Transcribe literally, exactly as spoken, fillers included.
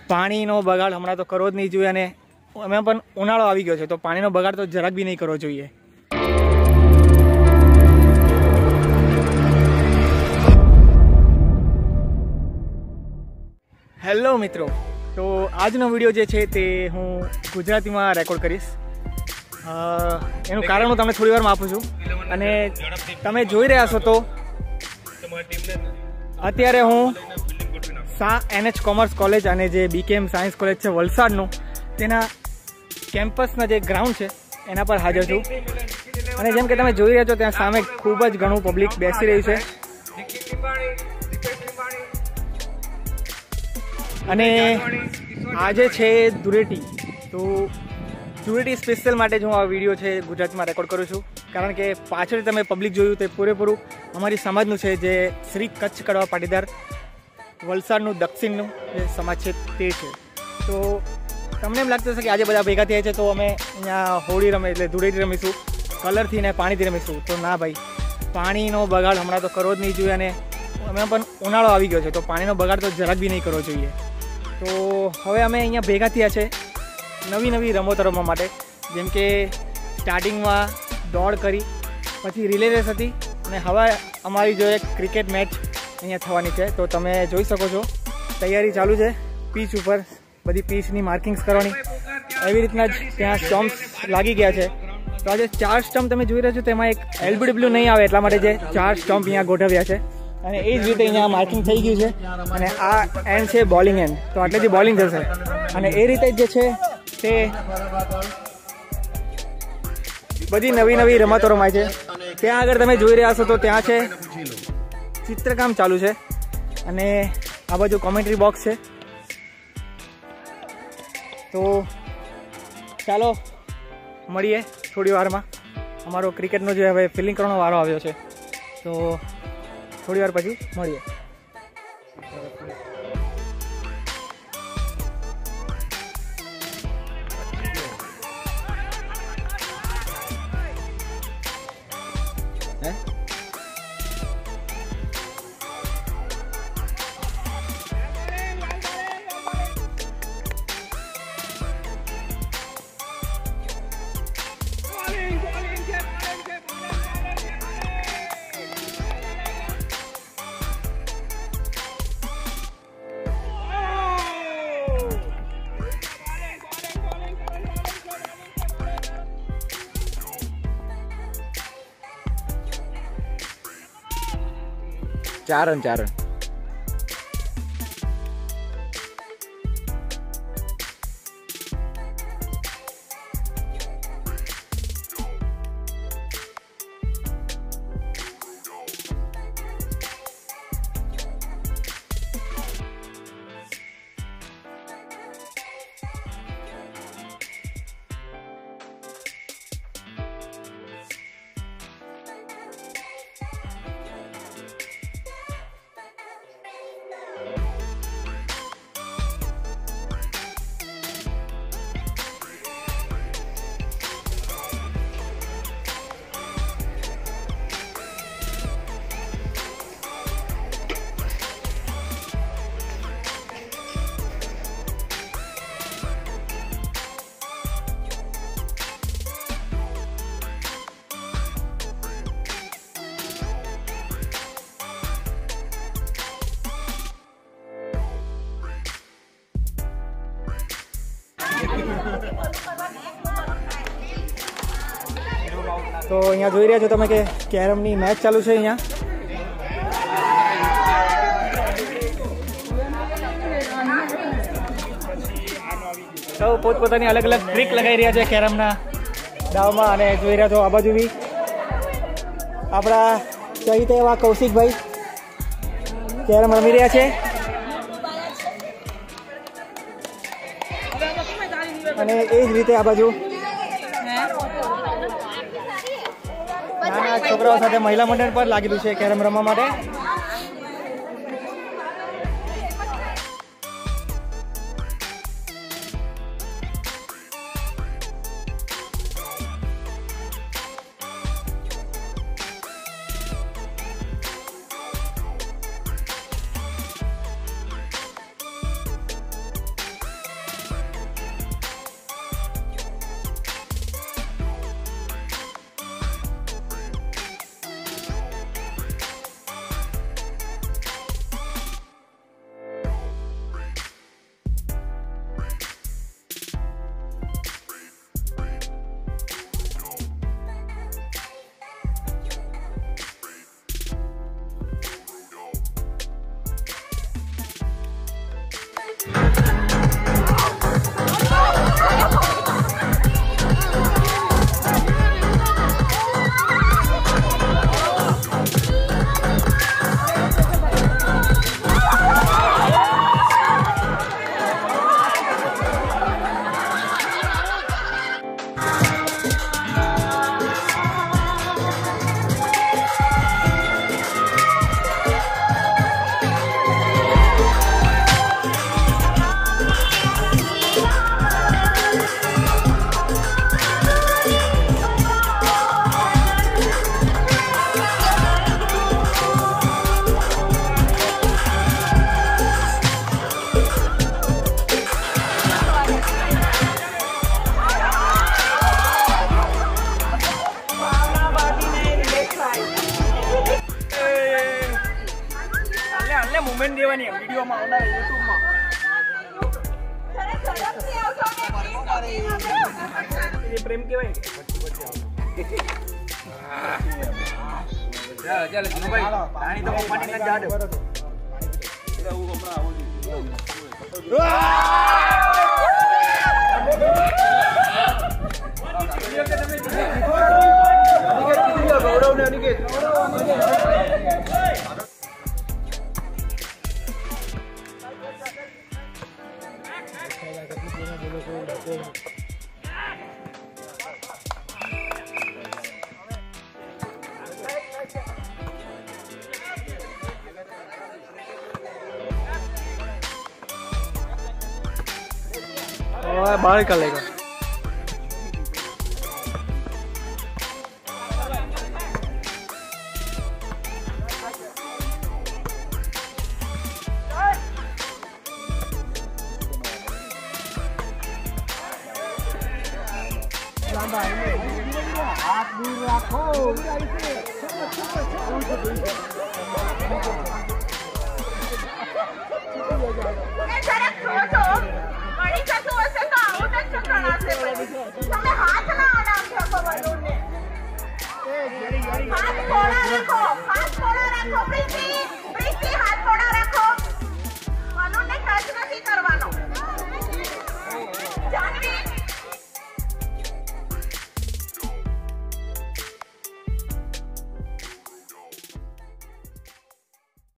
પાણીનો બગાડ હમણાં તો કરવો જ નહીં જોઈએ અને એમાં પણ ઉનાળો આવી ગયો છે તો પાણીનો બગાડ તો જરાક બી નહીં કરવો જોઈએ. હેલો મિત્રો, તો આજનો વિડીયો જે છે તે હું ગુજરાતીમાં રેકોર્ડ કરીશ. એનું કારણ હું તમને થોડી વારમાં આપું છું. અને તમે જોઈ રહ્યા છો તો અત્યારે હું સા એનએચ કોમર્સ કોલેજ અને જે બીકેએમ સાયન્સ કોલેજ છે વલસાડનું તેના કેમ્પસના જે ગ્રાઉન્ડ છે એના પર હાજર છું. અને જેમ કે તમે જોઈ રહ્યા છો ત્યાં સામે ખૂબ જ ઘણું પબ્લિક બેસી રહ્યું છે. અને આજે છે ધૂળેટી, તો ધૂળેટી સ્પેશિયલ માટે જ હું આ વિડીયો છે ગુજરાતીમાં રેકોર્ડ કરું છું. કારણ કે પાછળ તમે પબ્લિક જોયું તે પૂરેપૂરું અમારી સમાજનું છે, જે શ્રી કચ્છ કડવા પાટીદાર વલસાડનું દક્ષિણનું જે સમાજ છે તે છે. તો તમને એમ લાગતું હશે કે આજે બધા ભેગા થયા છે તો અમે અહીંયા હોળી રમે એટલે ધૂળેટી રમીશું, કલરથી ને પાણીથી રમીશું. તો ના ભાઈ, પાણીનો બગાડ હમણાં તો કરવો જ નહીં જોઈએ અને એમાં પણ ઉનાળો આવી ગયો છે તો પાણીનો બગાડ તો જરાક બી નહીં કરવો જોઈએ. તો હવે અમે અહીંયા ભેગા થયા છે નવી નવી રમતો રમવા માટે. જેમ કે સ્ટાર્ટિંગમાં દોડ કરી, પછી રિલે રેસ હતી અને હવે અમારી જો એક ક્રિકેટ મેચ અહીંયા થવાની છે. તો તમે જોઈ શકો છો તૈયારી ચાલુ છે પીચ ઉપર, બધી પીચની માર્કિંગ્સ કરવાની. એવી રીતના જ ત્યાં સ્ટમ્પ્સ લાગી ગયા છે. તો આજે ચાર સ્ટમ્પ તમે જોઈ રહ્યા છો તેમાં એક એલબીડબ્લ્યુ નહીં આવે એટલા માટે જે ચાર સ્ટમ્પ અહીંયા ગોઠવ્યા છે. અને એ જ રીતે અહીંયા માર્કિંગ થઈ ગયું છે. અને આ એન્ડ છે બોલિંગ એન્ડ, તો આટલેથી બોલિંગ જશે. અને એ રીતે જે છે તે બધી નવી નવી રમતો રમાય છે. ત્યાં આગળ તમે જોઈ રહ્યા છો તો ત્યાં છે ચિત્રકામ ચાલુ છે અને આ બાજુ કોમેન્ટ્રી બોક્સ છે. તો ચાલો મળીએ થોડી વારમાં. અમારો ક્રિકેટનો જે હવે ફિલિંગ કરવાનો વારો આવ્યો છે તો થોડી વાર પછી મળીએ. ચાર રન ચાર રન તો અહીંયા જોઈ રહ્યા છો તમે કે કેરમની મેચ ચાલુ છે. અહીંયા સૌ પોતપોતાની અલગ અલગ ટ્રીક લગાવી રહ્યા છે કેરમના દાવમાં. અને જોઈ રહ્યા છો આ બાજુ બી આપણા ચહિત એવા કૌશિકભાઈ કેરમ રમી રહ્યા છે. અને એ જ રીતે આ બાજુ નાના છોકરાઓ સાથે મહિલા મંડળ પર લાગેલું છે કેરમ રમવા માટે. प्रेम केवाय ચાલ ચાલ ભાઈ રાણી તો પાણી ના જાડે એટલે હું હમણાં આવું છું ગૌરવ ને અનિકેત बाहर कर लेगा हाथ दूर रखो